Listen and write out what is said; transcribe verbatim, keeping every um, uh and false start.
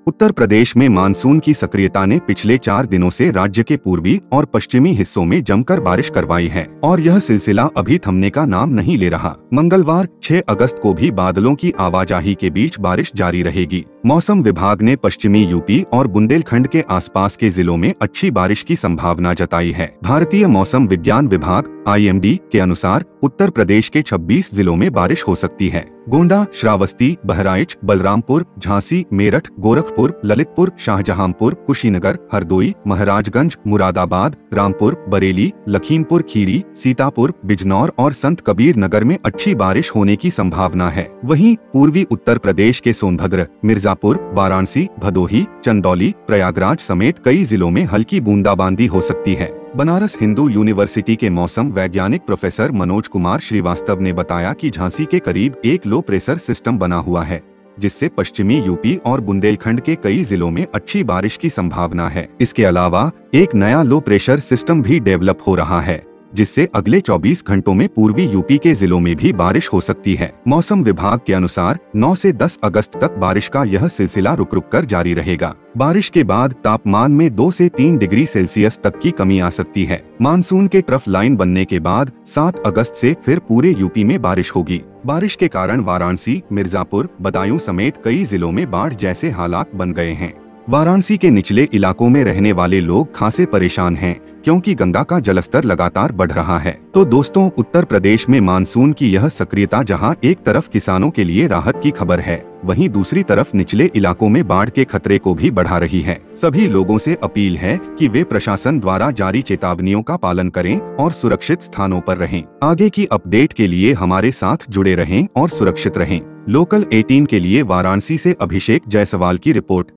उत्तर प्रदेश में मानसून की सक्रियता ने पिछले चार दिनों से राज्य के पूर्वी और पश्चिमी हिस्सों में जमकर बारिश करवाई है और यह सिलसिला अभी थमने का नाम नहीं ले रहा। मंगलवार छह अगस्त को भी बादलों की आवाजाही के बीच बारिश जारी रहेगी। मौसम विभाग ने पश्चिमी यूपी और बुंदेलखंड के आसपास के जिलों में अच्छी बारिश की संभावना जताई है। भारतीय मौसम विज्ञान विभाग आई एम डी के अनुसार उत्तर प्रदेश के छब्बीस जिलों में बारिश हो सकती है। गोंडा, श्रावस्ती, बहराइच, बलरामपुर, झांसी, मेरठ, गोरखपुर, ललितपुर, शाहजहांपुर, कुशीनगर, हरदोई, महाराजगंज, मुरादाबाद, रामपुर, बरेली, लखीमपुर खीरी, सीतापुर, बिजनौर और संत कबीर नगर में अच्छी बारिश होने की संभावना है। वहीं पूर्वी उत्तर प्रदेश के सोनभद्र, मिर्जापुर, वाराणसी, भदोही, चंदौली, प्रयागराज समेत कई जिलों में हल्की बूंदाबांदी हो सकती है। बनारस हिंदू यूनिवर्सिटी के मौसम वैज्ञानिक प्रोफेसर मनोज कुमार श्रीवास्तव ने बताया कि झांसी के करीब एक लो प्रेशर सिस्टम बना हुआ है, जिससे पश्चिमी यूपी और बुंदेलखंड के कई जिलों में अच्छी बारिश की संभावना है। इसके अलावा एक नया लो प्रेशर सिस्टम भी डेवलप हो रहा है, जिससे अगले चौबीस घंटों में पूर्वी यूपी के जिलों में भी बारिश हो सकती है। मौसम विभाग के अनुसार नौ से दस अगस्त तक बारिश का यह सिलसिला रुक रुक कर जारी रहेगा। बारिश के बाद तापमान में दो से तीन डिग्री सेल्सियस तक की कमी आ सकती है। मानसून के ट्रफ लाइन बनने के बाद सात अगस्त से फिर पूरे यूपी में बारिश होगी। बारिश के कारण वाराणसी, मिर्जापुर, बदायूं समेत कई जिलों में बाढ़ जैसे हालात बन गए हैं। वाराणसी के निचले इलाकों में रहने वाले लोग खासे परेशान हैं, क्योंकि गंगा का जलस्तर लगातार बढ़ रहा है। तो दोस्तों, उत्तर प्रदेश में मानसून की यह सक्रियता जहां एक तरफ किसानों के लिए राहत की खबर है, वहीं दूसरी तरफ निचले इलाकों में बाढ़ के खतरे को भी बढ़ा रही है। सभी लोगों से अपील है कि वे प्रशासन द्वारा जारी चेतावनियों का पालन करें और सुरक्षित स्थानों पर रहें। आगे की अपडेट के लिए हमारे साथ जुड़े रहें और सुरक्षित रहें। लोकल अठारह के लिए वाराणसी से अभिषेक जायसवाल की रिपोर्ट।